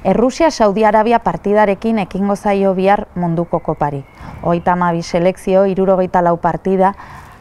Errusia Saudi Arabia partidarekin ekingo zaio bihar munduko kopari. 32 selekzio, 74 partida,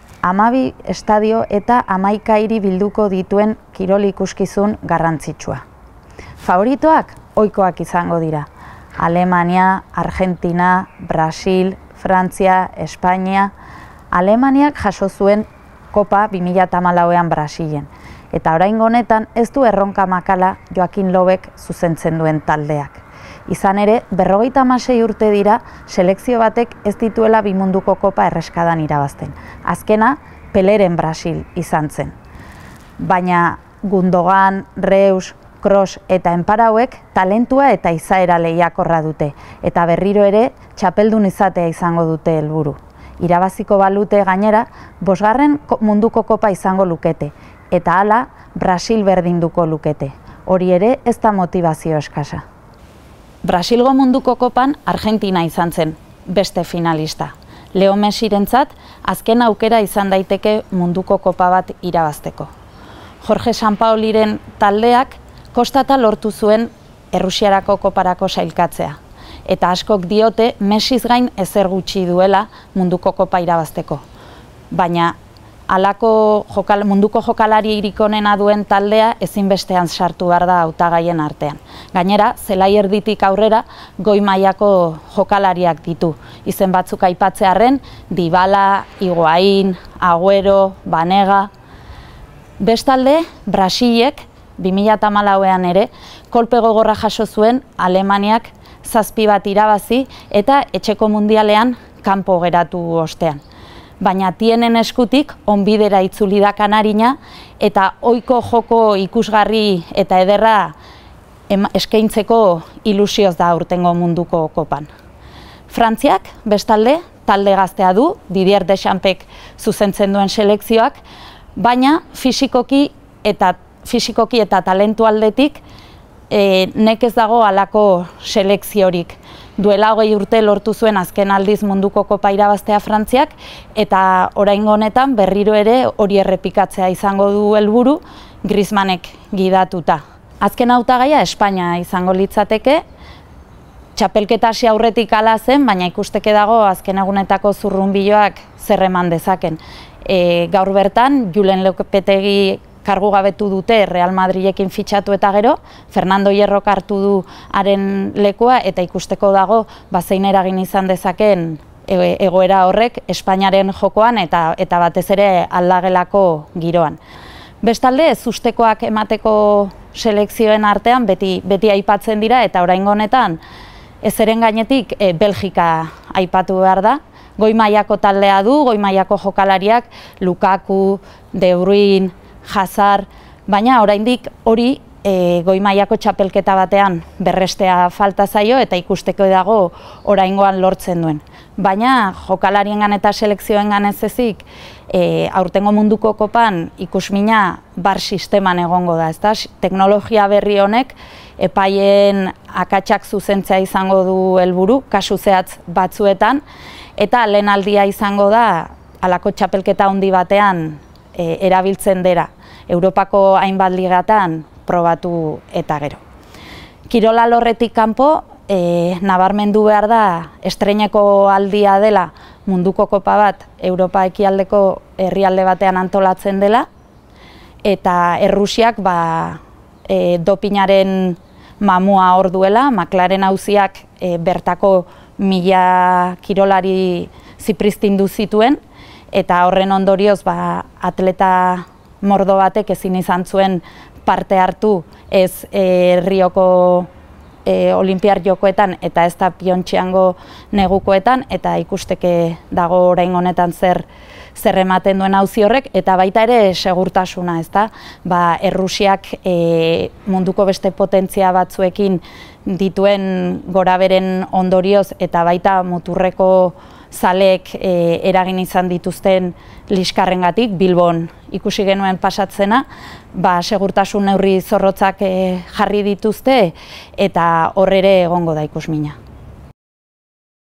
12 estadio eta 11 hiri bilduko dituen kirol ikuskizun garrantzitsua. Favoritoak ohikoak izango dira. Alemania, Argentina, Brasil, Frantzia, Espainia. Alemaniak jaso zuen Kopa 2014an Brasilen. Eta oraingo honetan ez du erronka makala Joakin Löwek zuzentzen duen taldeak. Izan ere, 56 urte dira selekzio batek ez dituela bi munduko kopa erreskadan irabazten. Azkena, Peleren Brasil izan zen. Baina Gundogan, Reus, Kroos eta enparauek talentua eta izaera lehiakorra dute, eta berriro ere txapeldun izatea izango dute helburu. Irabaziko balute gainera, 5. munduko kopa izango lukete, eta hala Brasil berdinduko lukete. Hori ere ez da motivazio eskasa. Brasilgo munduko kopan Argentina izan zen, beste finalista. Leo Messirentzat azken aukera izan daiteke munduko kopa bat irabazteko. Jorge Sampaoliren taldeak kostata lortu zuen Errusiarako koparako sailkatzea. Eta askok diote Messiz gain ezer gutxi duela munduko kopa irabazteko. Baina halako munduko jokalari irik onena duen taldea ezinbestean sartu behar da hautagaien artean. Gainera, zelai erditik aurrera goi mailako jokalariak ditu. Izen batzuk aipatzearren, Dybala, Higuaín, Agüero, Banega. Bestalde, Brasilek 2014an ere kolpe gogorra jaso zuen Alemaniak 7 bat irabazi eta etxeko mundialean kanpo geratu ostean. Baina tienen eskutik onbidera itzuli da Kanarina eta ohiko joko ikusgarri eta ederra eskaintzeko ilusioz da aurtengo munduko kopan. Frantziak, bestalde, talde gaztea du, Didier Deschampsek zuzentzen duen selekzioak, baina fisikoki eta talentu aldetik nekez dago halako selekziorik. Duela 20 urte lortu zuen azken aldiz munduko kopa irabaztea Frantziak, eta oraingo honetan berriro ere hori errepikatzea izango du helburu Griezmannek gidatuta. Azken hautagaia Espainia izango litzateke, txapelketa hasi aurretik hala zen, baina ikusteke dago azken egunetako zurrunbiloak zer eman dezaken. Gaur bertan, Julen Lopetegi kargu gabetu dute Real Madrilekin fitxatu eta gero, Fernando Hierrok hartu du haren lekua eta ikusteko dago zein eragin izan dezaken egoera horrek Espainiaren jokoan eta batez ere aldagelako giroan. Bestalde, ez ustekoak emateko selekzioen artean beti aipatzen dira eta oraingo honetan ezeren gainetik Belgika aipatu behar da. Goi mailako taldea du, goi mailako jokalariak, Lukaku, De Bruyne, Hazard, baina oraindik hori goi mailako txapelketa batean berrestea falta zaio eta ikusteko dago oraingoan lortzen duen. Baina jokalariengan eta selekzioengan ez ezik, aurtengo munduko kopan ikusmina bar sisteman egongo da, ezta? Teknologia berri honek epaien akatsak zuzentzea izango du helburu, kasu zehatz batzuetan, eta lehen aldia izango da halako txapelketa handi batean erabiltzen dira. Europako hainbat ligatan probatu eta gero. Kirola lorretik kanpo, nabarmendu behar da estreineko aldia dela munduko kopa bat Europa ekialdeko herrialde batean antolatzen dela, eta Errusiak dopinaren mamua hor duela, McLaren auziak bertako 1000 kirolari zipristindu zituen, eta horren ondorioz atleta mordo batek ezin izan zuen parte hartu ez Rioko Olinpiar Jokoetan eta ez da Pyeongchango negukoetan, eta ikusteke dago orain honetan zer ematen duen auzi horrek, eta baita ere segurtasuna, ezta? Errusiak munduko beste potentzia batzuekin dituen goraberen ondorioz eta baita muturreko zaleek eragin izan dituzten liskarrengatik Bilbon ikusi genuen pasatzena, segurtasun neurri zorrotzak jarri dituzte eta hor ere egongo da ikusmina.